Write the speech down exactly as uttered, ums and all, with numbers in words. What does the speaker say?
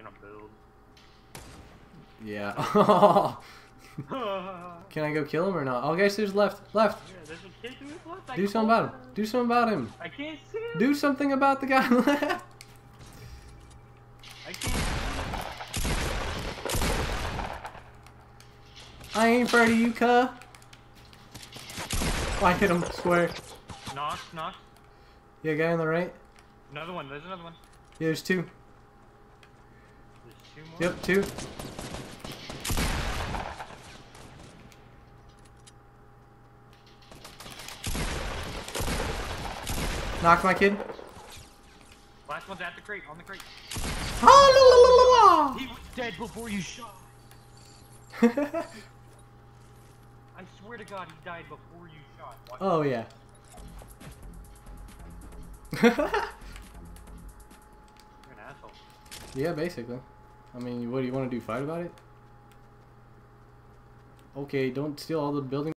gonna build. Yeah. Can I go kill him or not? Oh, guys, there's left. Left. Yeah, there's a kid to his left. I Do something about him. him. Do something about him. I can't see him. Do something about the guy left. I can't see him. I ain't afraid of you, cuh. Oh, I hit him square. Knock, knock. Yeah, guy on the right. Another one. There's another one. Yeah, there's two. There's two more. Yep, two. Knock my kid. Last one's at the crate. On the crate. Oh, He was dead before you shot. I swear to God, he died before you shot. Watch oh yeah. You're an asshole. Yeah, basically. I mean, what do you want to do? Fight about it? Okay, don't steal all the building.